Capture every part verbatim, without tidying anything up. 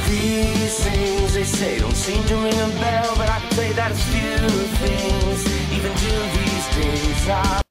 These things they say don't seem to ring a bell, but I can say that it's few things, even to these days. I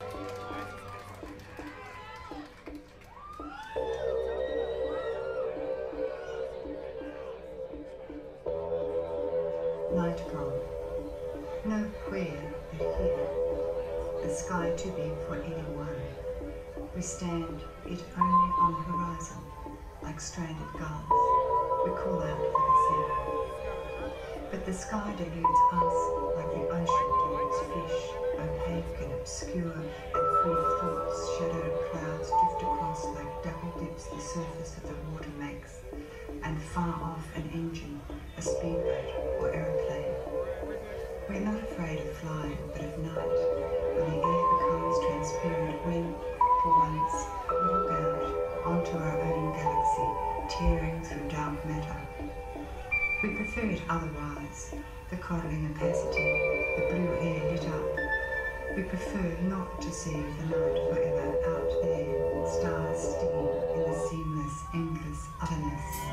Night gone. No where but here. The sky too big for anyone. We stand, it only on the horizon, like stranded gulls. We call out for the sea. But the sky deludes us like the ocean deludes fish, opaque and obscure, and free thoughts, shadowed clouds drift across like double dips the surface of the water makes, and far off an engine, a speedboat or aeroplane. We're not afraid of flying, but of night, when the air becomes transparent, when, for once, we look out onto our own galaxy, tearing through dark matter. We prefer it otherwise, the coddling opacity, the blue air lit up. We prefer not to see the night forever out there, stars steam in the seamless, endless otherness.